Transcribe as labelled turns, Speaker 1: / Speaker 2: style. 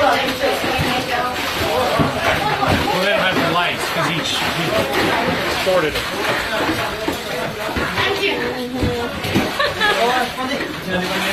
Speaker 1: Well, they don't have the lights because he shorted it.
Speaker 2: Thank you.